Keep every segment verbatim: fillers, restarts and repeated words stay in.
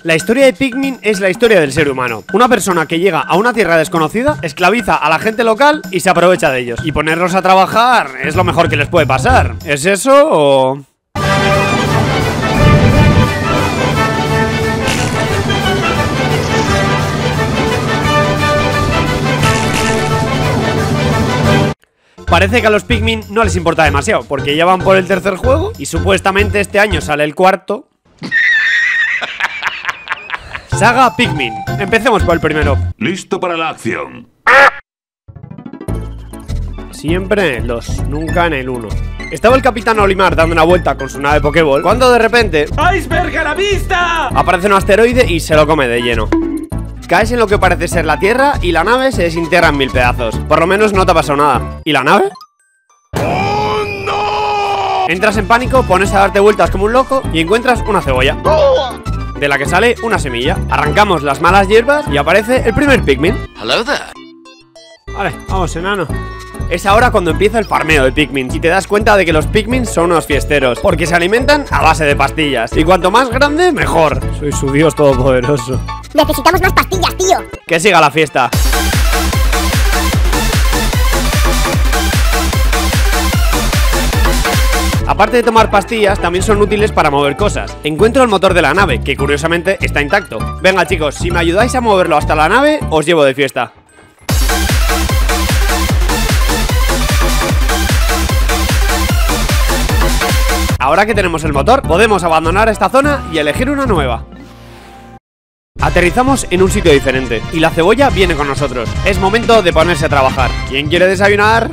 La historia de Pikmin es la historia del ser humano. Una persona que llega a una tierra desconocida, esclaviza a la gente local y se aprovecha de ellos. Y ponerlos a trabajar es lo mejor que les puede pasar. ¿Es eso o...? Parece que a los Pikmin no les importa demasiado, porque ya van por el tercer juego y supuestamente este año sale el cuarto. Saga Pikmin. Empecemos por el primero. Listo para la acción. Siempre en el dos, nunca en el uno. Estaba el Capitán Olimar dando una vuelta con su nave Pokéball cuando de repente... ¡Iceberg a la vista! Aparece un asteroide y se lo come de lleno. Caes en lo que parece ser la Tierra y la nave se desintegra en mil pedazos. Por lo menos no te ha pasado nada. ¿Y la nave? ¡Oh, no! Entras en pánico, pones a darte vueltas como un loco y encuentras una cebolla, de la que sale una semilla. Arrancamos las malas hierbas y aparece el primer Pikmin. Hello there. Vale, vamos, enano. Es ahora cuando empieza el farmeo de Pikmin y te das cuenta de que los Pikmin son unos fiesteros, porque se alimentan a base de pastillas. Y cuanto más grande, mejor. Soy su dios todopoderoso. Necesitamos más pastillas, tío. Que siga la fiesta. Aparte de tomar pastillas, también son útiles para mover cosas. Encuentro el motor de la nave, que curiosamente está intacto. Venga chicos, si me ayudáis a moverlo hasta la nave, os llevo de fiesta. Ahora que tenemos el motor, podemos abandonar esta zona y elegir una nueva. Aterrizamos en un sitio diferente y la cebolla viene con nosotros. Es momento de ponerse a trabajar. ¿Quién quiere desayunar?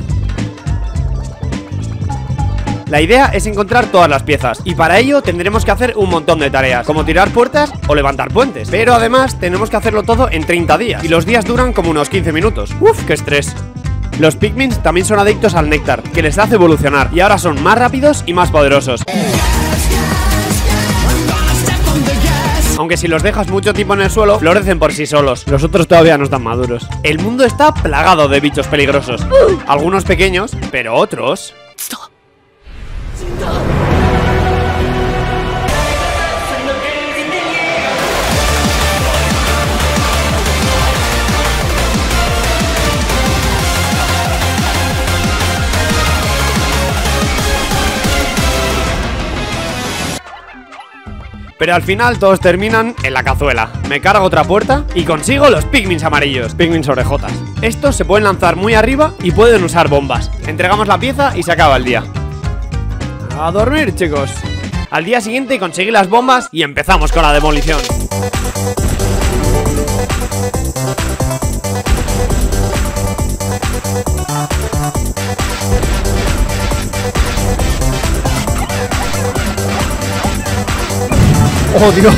La idea es encontrar todas las piezas y para ello tendremos que hacer un montón de tareas, como tirar puertas o levantar puentes. Pero además tenemos que hacerlo todo en treinta días y los días duran como unos quince minutos. Uf, qué estrés. Los Pikmin también son adictos al néctar, que les hace evolucionar y ahora son más rápidos y más poderosos. Aunque si los dejas mucho tiempo en el suelo, florecen por sí solos. Los otros todavía no están maduros. El mundo está plagado de bichos peligrosos. Algunos pequeños, pero otros... Pero al final todos terminan en la cazuela. Me cargo otra puerta y consigo los Pikmins amarillos, Pikmins orejotas. Estos se pueden lanzar muy arriba y pueden usar bombas. Entregamos la pieza y se acaba el día. A dormir, chicos. Al día siguiente conseguí las bombas y empezamos con la demolición. ¡Oh, Dios!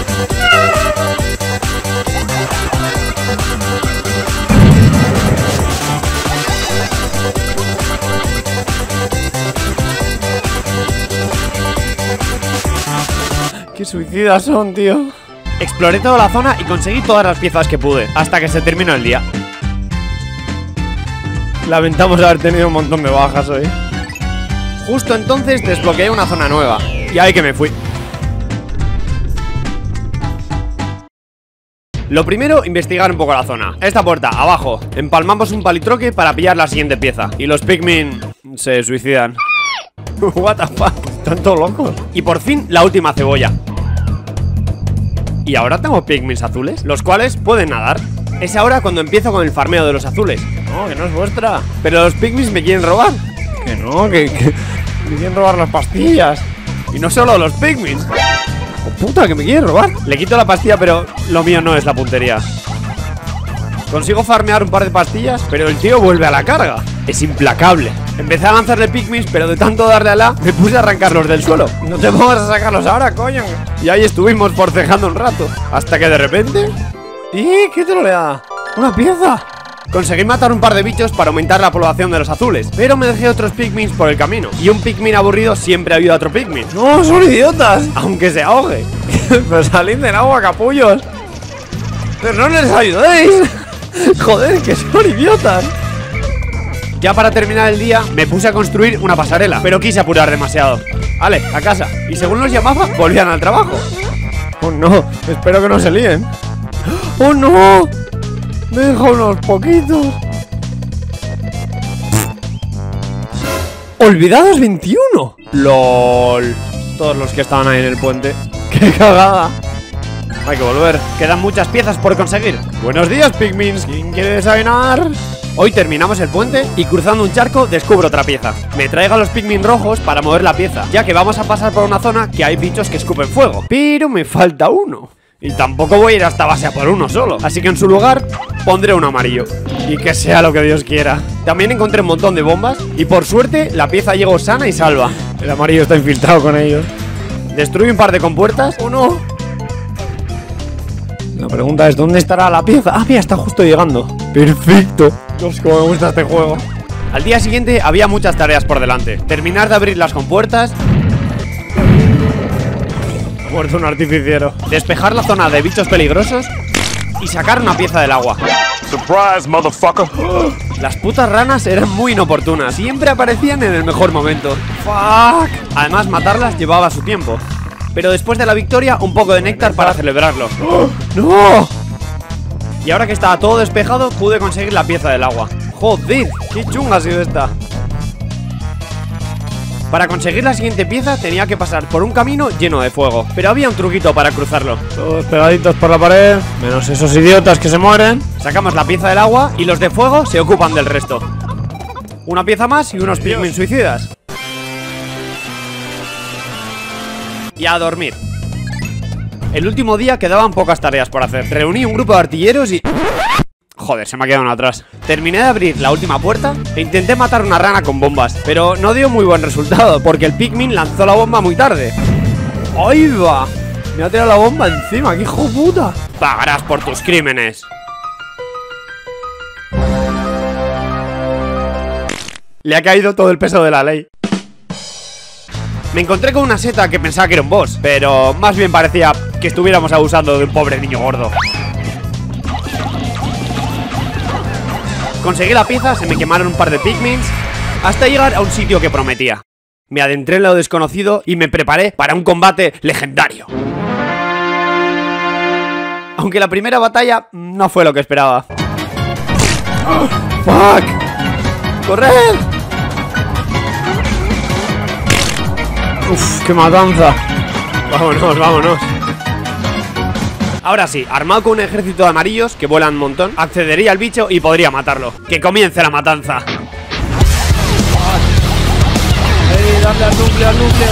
¡Qué suicidas son, tío! Exploré toda la zona y conseguí todas las piezas que pude, hasta que se terminó el día. Lamentamos haber tenido un montón de bajas hoy. Justo entonces desbloqueé una zona nueva, y ahí que me fui. Lo primero, investigar un poco la zona. Esta puerta, abajo. Empalmamos un palitroque para pillar la siguiente pieza. Y los Pikmin se suicidan. What the fuck, están todos locos. Y por fin, la última cebolla. Y ahora tengo Pikmins azules, los cuales pueden nadar. Es ahora cuando empiezo con el farmeo de los azules. No, que no es vuestra. Pero los Pikmins me quieren robar. Que no, que, que me quieren robar las pastillas. Y no solo los Pikmins. ¡Oh, puta, que me quiere robar! Le quito la pastilla, pero lo mío no es la puntería. Consigo farmear un par de pastillas, pero el tío vuelve a la carga. Es implacable. Empecé a lanzarle Pikmins, pero de tanto darle a la, me puse a arrancarlos del suelo. No te pongas a sacarlos ahora, coño. Y ahí estuvimos forcejando un rato, hasta que de repente... ¿Y qué trolea? ¡Una pieza! Conseguí matar un par de bichos para aumentar la población de los azules, pero me dejé otros Pikmins por el camino. Y un Pikmin aburrido siempre ha habido a otro Pikmin. ¡No, son idiotas! Aunque se ahogue. Pero salid del agua, capullos. ¡Pero no les ayudéis! ¡Joder, que son idiotas! Ya para terminar el día, me puse a construir una pasarela, pero quise apurar demasiado. Vale, a casa. Y según los llamaba, volvían al trabajo. Oh no, espero que no se líen. Oh no, me deja unos poquitos. Olvidados veintiuno. LOL. Todos los que estaban ahí en el puente. ¡Qué cagada! Hay que volver. Quedan muchas piezas por conseguir. Buenos días, Pikmins. ¿Quién quiere desayunar? Hoy terminamos el puente y cruzando un charco descubro otra pieza. Me traigo a los Pikmin rojos para mover la pieza, ya que vamos a pasar por una zona que hay bichos que escupen fuego. Pero me falta uno. Y tampoco voy a ir hasta base a por uno solo. Así que en su lugar pondré un amarillo. Y que sea lo que Dios quiera. También encontré un montón de bombas y por suerte la pieza llegó sana y salva. El amarillo está infiltrado con ellos. Destruye un par de compuertas. ¡Oh no! La pregunta es, ¿dónde estará la pieza? Ah, mira, está justo llegando. ¡Perfecto! Dios, cómo me gusta este juego. Al día siguiente había muchas tareas por delante. Terminar de abrir las compuertas. Ha muerto un artificiero. Despejar la zona de bichos peligrosos. Y sacar una pieza del agua. Surprise, motherfucker. Las putas ranas eran muy inoportunas. Siempre aparecían en el mejor momento. Fuck. Además, matarlas llevaba su tiempo. Pero después de la victoria, un poco de néctar para celebrarlo. ¡Oh, no! Y ahora que estaba todo despejado, pude conseguir la pieza del agua. ¡Joder! ¡Qué chunga ha sido esta! Para conseguir la siguiente pieza tenía que pasar por un camino lleno de fuego. Pero había un truquito para cruzarlo. Todos pegaditos por la pared, menos esos idiotas que se mueren. Sacamos la pieza del agua y los de fuego se ocupan del resto. Una pieza más y unos Pikmin suicidas. Y a dormir. El último día quedaban pocas tareas por hacer. Reuní un grupo de artilleros y... Joder, se me ha quedado una atrás. Terminé de abrir la última puerta e intenté matar una rana con bombas, pero no dio muy buen resultado, porque el Pikmin lanzó la bomba muy tarde. ¡Ahí va! Me ha tirado la bomba encima, ¡qué hijo puta! Pagarás por tus crímenes. Le ha caído todo el peso de la ley. Me encontré con una seta que pensaba que era un boss, pero más bien parecía que estuviéramos abusando de un pobre niño gordo. Conseguí la pieza, se me quemaron un par de Pikmins, hasta llegar a un sitio que prometía. Me adentré en lo desconocido y me preparé para un combate legendario. Aunque la primera batalla no fue lo que esperaba. ¡Oh, fuck! ¡Corred! Uf, qué matanza. Vámonos, vámonos. Ahora sí, armado con un ejército de amarillos que vuelan un montón, accedería al bicho y podría matarlo. ¡Que comience la matanza! ¡Ey, dale al núcleo, al núcleo!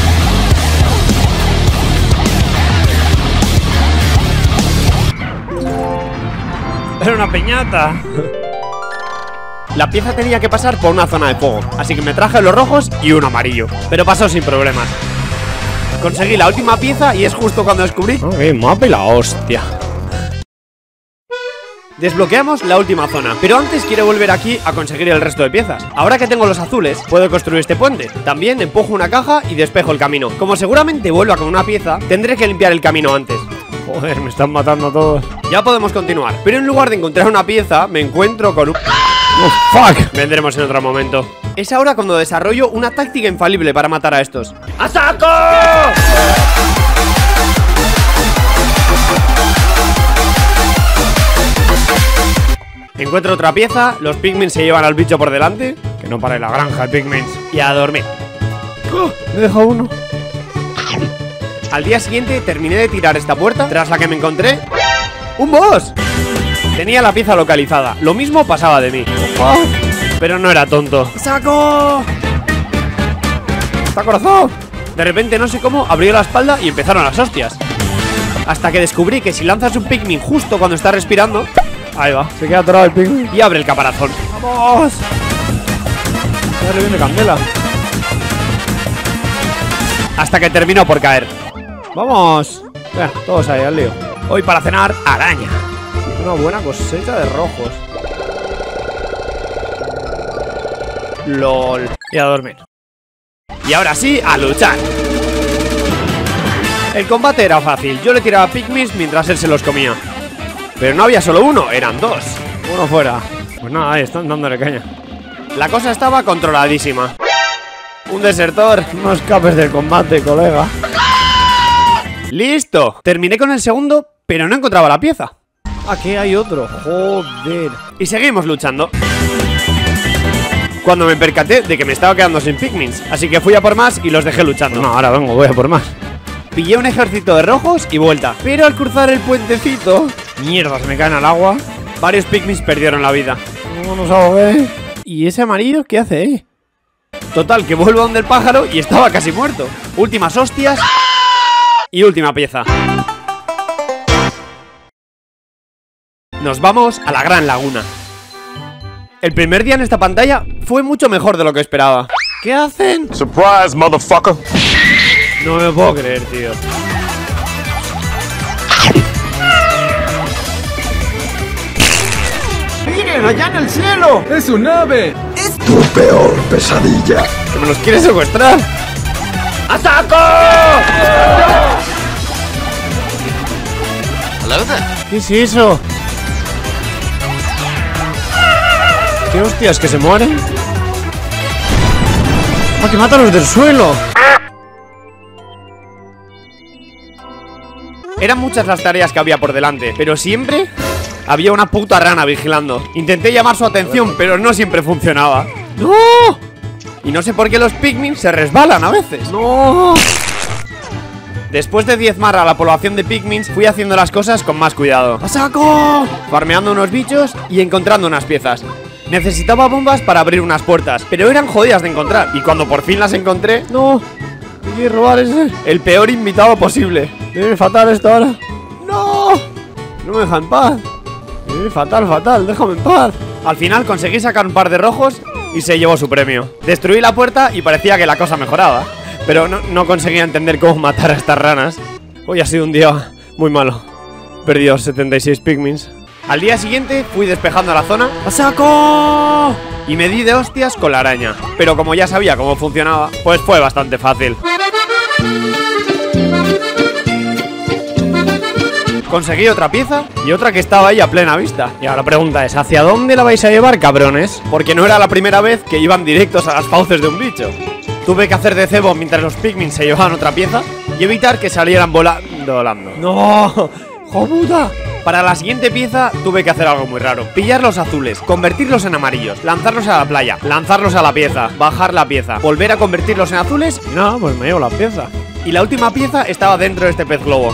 ¡Era una piñata! La pieza tenía que pasar por una zona de fuego, así que me traje los rojos y uno amarillo. Pero pasó sin problemas. Conseguí la última pieza y es justo cuando descubrí... ¡Ok, mapa y la hostia! Desbloqueamos la última zona, pero antes quiero volver aquí a conseguir el resto de piezas. Ahora que tengo los azules, puedo construir este puente. También empujo una caja y despejo el camino. Como seguramente vuelva con una pieza, tendré que limpiar el camino antes. Joder, me están matando a todos. Ya podemos continuar, pero en lugar de encontrar una pieza, me encuentro con un... ¡Oh, fuck! Vendremos en otro momento. Es ahora cuando desarrollo una táctica infalible para matar a estos. ¡A saco! Encuentro otra pieza, los Pikmin se llevan al bicho por delante. Que no pare la granja de Pikmin. Y a dormir. ¡Oh! Me deja uno. Al día siguiente terminé de tirar esta puerta, tras la que me encontré... ¡un boss! Tenía la pieza localizada, lo mismo pasaba de mí. ¡Oh! Pero no era tonto. ¡Saco! ¡Está corazón! De repente, no sé cómo, abrió la espalda y empezaron las hostias. Hasta que descubrí que si lanzas un Pikmin justo cuando está respirando... Ahí va, se queda atorado el Pikmin y abre el caparazón. ¡Vamos! Ya le viene candela. Hasta que terminó por caer. ¡Vamos! Venga, todos ahí, al lío. Hoy para cenar, araña. Una buena cosecha de rojos. LOL. Y a dormir. Y ahora sí, a luchar. El combate era fácil. Yo le tiraba Pikmin mientras él se los comía. Pero no había solo uno, eran dos. Uno fuera. Pues nada, ahí están dándole caña. La cosa estaba controladísima. Un desertor. No escapes del combate, colega. ¡Listo! Terminé con el segundo, pero no encontraba la pieza. Aquí hay otro, joder. Y seguimos luchando, cuando me percaté de que me estaba quedando sin Pikmins. Así que fui a por más y los dejé luchando. No, ahora vengo, voy a por más. Pillé un ejército de rojos y vuelta. Pero al cruzar el puentecito, mierda, se me caen al agua. Varios Pikmins perdieron la vida. No nos ahogué. ¿Y ese amarillo qué hace ahí? Total, que vuelvo a donde el pájaro y estaba casi muerto. Últimas hostias y última pieza. Nos vamos a la Gran Laguna. El primer día en esta pantalla fue mucho mejor de lo que esperaba. ¿Qué hacen? Surprise, motherfucker. No me puedo creer, tío. ¡Miren, allá en el cielo! ¡Es un ave! Tu peor pesadilla. ¿Que me los quiere secuestrar? ¡A saco! ¿Qué es eso? ¿Qué hostias? ¿Que se mueren? ¡Ah, que mata a los del suelo! Eran muchas las tareas que había por delante, pero siempre había una puta rana vigilando. Intenté llamar su atención, pero no siempre funcionaba. ¡No! Y no sé por qué los Pikmin se resbalan a veces. ¡No! Después de diezmar a la población de Pikmin, fui haciendo las cosas con más cuidado. ¡A saco! Farmeando unos bichos y encontrando unas piezas. Necesitaba bombas para abrir unas puertas, pero eran jodidas de encontrar. Y cuando por fin las encontré... ¡No! ¿Qué quiere robar ese? El peor invitado posible. Debe fatal esto ahora. ¡No! No me deja en paz. Debe fatal, fatal, déjame en paz. Al final conseguí sacar un par de rojos y se llevó su premio. Destruí la puerta y parecía que la cosa mejoraba, pero no, no conseguía entender cómo matar a estas ranas. Hoy ha sido un día muy malo. Perdió setenta y seis Pikmins. Al día siguiente fui despejando la zona. ¡A saco! Y me di de hostias con la araña. Pero como ya sabía cómo funcionaba, pues fue bastante fácil. Conseguí otra pieza y otra que estaba ahí a plena vista. Y ahora la pregunta es, ¿hacia dónde la vais a llevar, cabrones? Porque no era la primera vez que iban directos a las fauces de un bicho. Tuve que hacer de cebo mientras los Pikmin se llevaban otra pieza y evitar que salieran volando. volando. ¡No! ¡Joder! Para la siguiente pieza tuve que hacer algo muy raro. Pillar los azules, convertirlos en amarillos, lanzarlos a la playa, lanzarlos a la pieza, bajar la pieza, volver a convertirlos en azules y no, pues me llevo la pieza. Y la última pieza estaba dentro de este pez globo.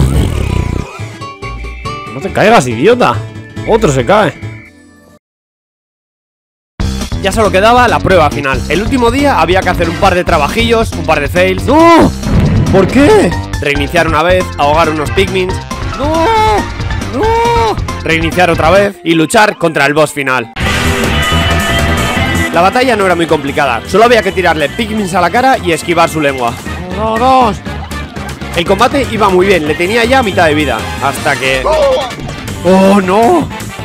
No te caigas, idiota. Otro se cae. Ya solo quedaba la prueba final. El último día había que hacer un par de trabajillos, un par de fails. ¡No! ¿Por qué? Reiniciar una vez, ahogar unos Pikmins. ¡No! ¡No! Reiniciar otra vez y luchar contra el boss final. La batalla no era muy complicada. Solo había que tirarle Pikmins a la cara y esquivar su lengua. ¡No, no! El combate iba muy bien, le tenía ya a mitad de vida. Hasta que... ¡Oh, no!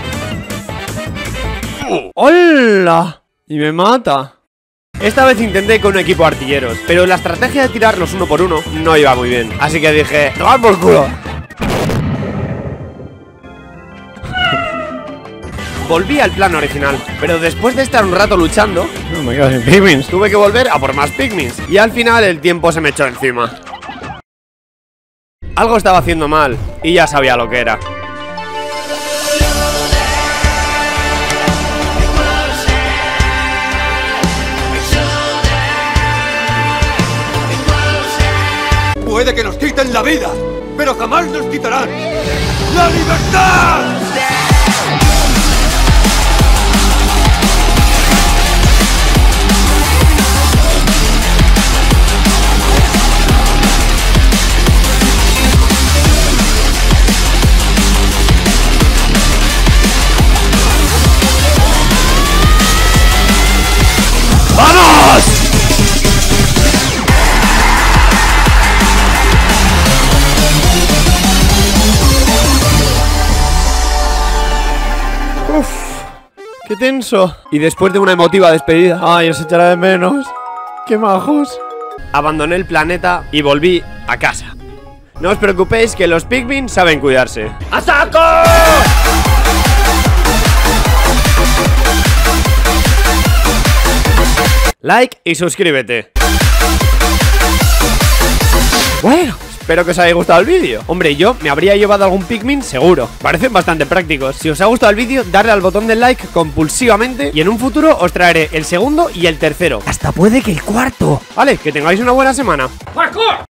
¡Hola! Y me mata. Esta vez intenté con un equipo de artilleros, pero la estrategia de tirarlos uno por uno no iba muy bien. Así que dije, ¡toma por culo! Volví al plan original, pero después de estar un rato luchando, no me quedo sin Pikmins. Tuve que volver a por más Pikmins. Y al final el tiempo se me echó encima. Algo estaba haciendo mal y ya sabía lo que era. Puede que nos quiten la vida, pero jamás nos quitarán ¡la libertad! ¡Vamos! Uf, qué tenso. Y después de una emotiva despedida, ay, os echará de menos. Qué majos. Abandoné el planeta y volví a casa. No os preocupéis que los Pikmin saben cuidarse. ¡A saco! Like y suscríbete. Bueno, Espero que os haya gustado el vídeo. Hombre, yo me habría llevado algún Pikmin seguro. Parecen bastante prácticos. Si os ha gustado el vídeo, darle al botón del like compulsivamente y en un futuro os traeré el segundo y el tercero. Hasta puede que el cuarto. Vale, que tengáis una buena semana.